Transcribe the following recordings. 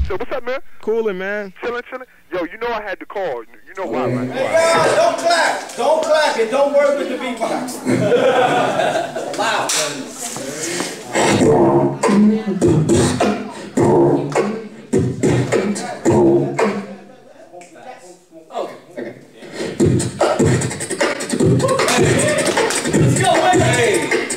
So what's up, man? Coolin', man. Chillin'. Yo, you know I had to call. You know why, right? Hey, guys, don't clap. Don't clap and don't work with the beatbox. Loud. Okay. Let's go, man. Hey.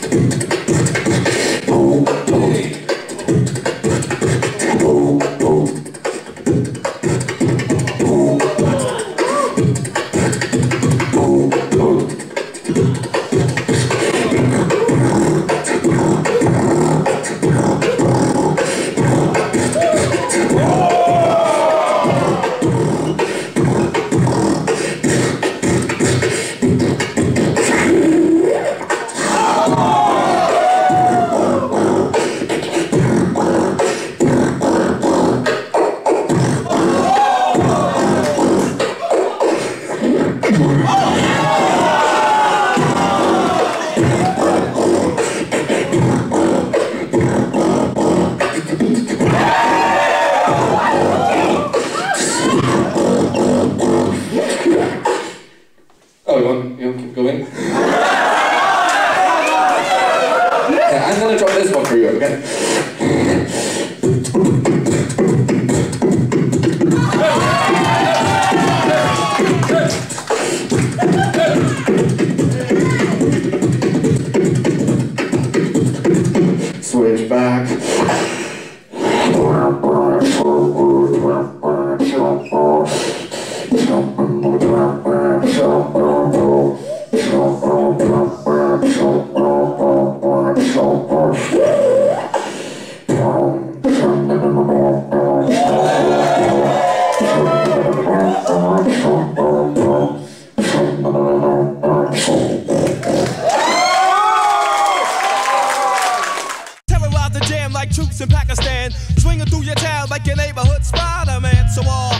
Oh, you want to keep going? Yeah, I'm gonna drop this one for you, okay? Switch back. Terrorize the jam like troops in Pakistan, swinging through your town like your neighborhood Spider-Man. So all